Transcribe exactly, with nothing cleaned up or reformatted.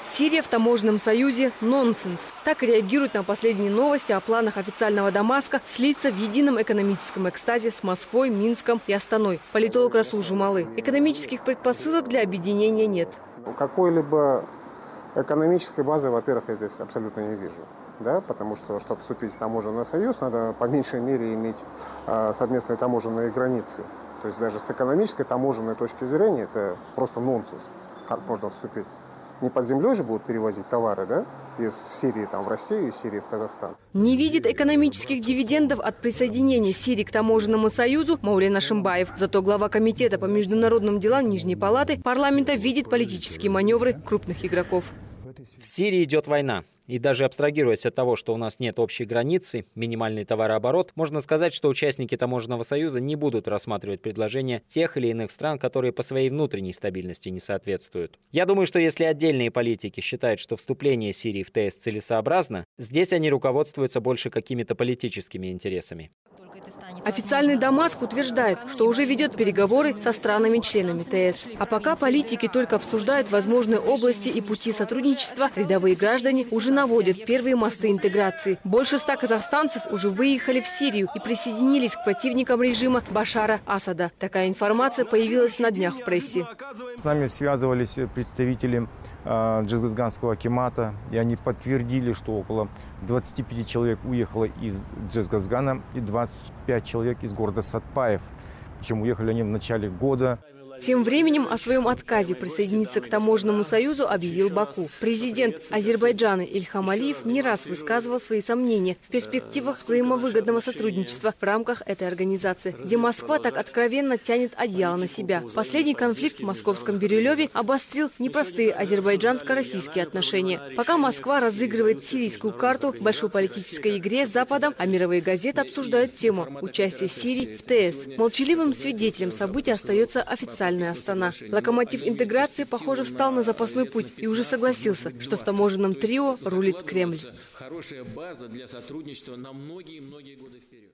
Сирия в таможенном союзе – нонсенс. Так реагируют на последние новости о планах официального Дамаска слиться в едином экономическом экстазе с Москвой, Минском и Астаной. Политолог Расул Жумалы. Экономических предпосылок для объединения нет. Какой-либо экономической базы, во-первых, я здесь абсолютно не вижу. Да, потому что, чтобы вступить в таможенный союз, надо по меньшей мере иметь э, совместные таможенные границы. То есть даже с экономической таможенной точки зрения это просто нонсенс. Как можно вступить? Не под землей же будут перевозить товары, да? Из Сирии там, в Россию, из Сирии в Казахстан. Не видит экономических дивидендов от присоединения Сирии к таможенному союзу Маулен Ашимбаев. Зато глава комитета по международным делам Нижней палаты парламента видит политические маневры крупных игроков. В Сирии идет война. И даже абстрагируясь от того, что у нас нет общей границы, минимальный товарооборот, можно сказать, что участники таможенного союза не будут рассматривать предложения тех или иных стран, которые по своей внутренней стабильности не соответствуют. Я думаю, что если отдельные политики считают, что вступление Сирии в ТС целесообразно, здесь они руководствуются больше какими-то политическими интересами. Официальный Дамаск утверждает, что уже ведет переговоры со странами-членами ТС. А пока политики только обсуждают возможные области и пути сотрудничества, рядовые граждане уже наводят первые мосты интеграции. Больше ста казахстанцев уже выехали в Сирию и присоединились к противникам режима Башара Асада. Такая информация появилась на днях в прессе. С нами связывались представители э, Джезгазганского акимата, и они подтвердили, что около двадцати пяти человек уехало из Джезгазгана и двадцать пять человек из города Сатпаев. Причем уехали они в начале года. Тем временем о своем отказе присоединиться к таможенному союзу объявил Баку. Президент Азербайджана Ильхам Алиев не раз высказывал свои сомнения в перспективах взаимовыгодного сотрудничества в рамках этой организации, где Москва так откровенно тянет одеяло на себя. Последний конфликт в московском Бирюлеве обострил непростые азербайджанско-российские отношения. Пока Москва разыгрывает сирийскую карту в большой политической игре с Западом, а мировые газеты обсуждают тему участия Сирии в ТС. Молчаливым свидетелем событий остается официально Астана. Локомотив интеграции, похоже, встал на запасной путь и уже согласился, что в таможенном трио рулит Кремль. Хорошая база для сотрудничества на многие-многие годы вперед.